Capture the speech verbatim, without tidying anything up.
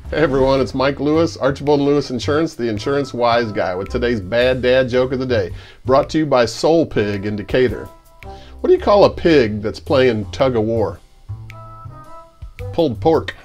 Hey everyone, it's Mike Lewis, Archibald and Lewis Insurance, the insurance wise guy, with today's bad dad joke of the day, brought to you by Soul Pig in Decatur. What do you call a pig that's playing tug of war? Pulled pork.